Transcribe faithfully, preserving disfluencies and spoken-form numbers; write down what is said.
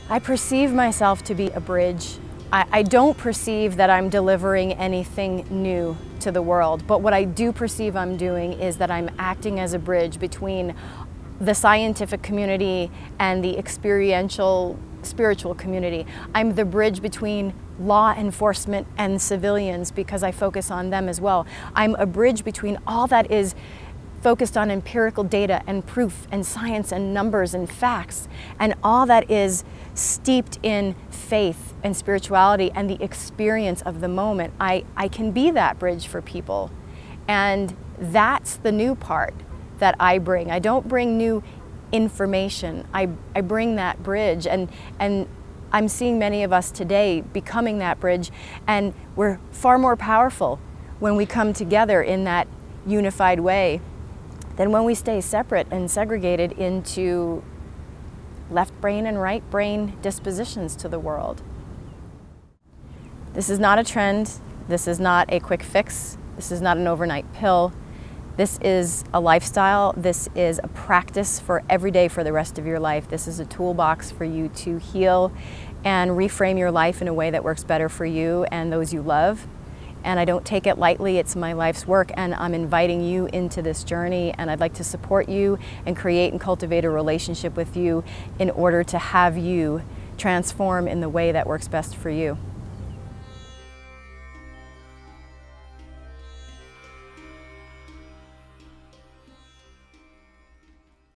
I perceive myself to be a bridge. I, I don't perceive that I'm delivering anything new to the world, but what I do perceive I'm doing is that I'm acting as a bridge between the scientific community and the experiential spiritual community. I'm the bridge between law enforcement and civilians because I focus on them as well. I'm a bridge between all that is focused on empirical data and proof and science and numbers and facts, and all that is steeped in faith and spirituality and the experience of the moment. I, I can be that bridge for people, and that's the new part that I bring. I don't bring new information, I, I bring that bridge, and, and I'm seeing many of us today becoming that bridge, and we're far more powerful when we come together in that unified way than when we stay separate and segregated into left brain and right brain dispositions to the world. This is not a trend. This is not a quick fix. This is not an overnight pill. This is a lifestyle. This is a practice for every day for the rest of your life. This is a toolbox for you to heal and reframe your life in a way that works better for you and those you love. And I don't take it lightly. It's my life's work, and I'm inviting you into this journey, and I'd like to support you and create and cultivate a relationship with you in order to have you transform in the way that works best for you.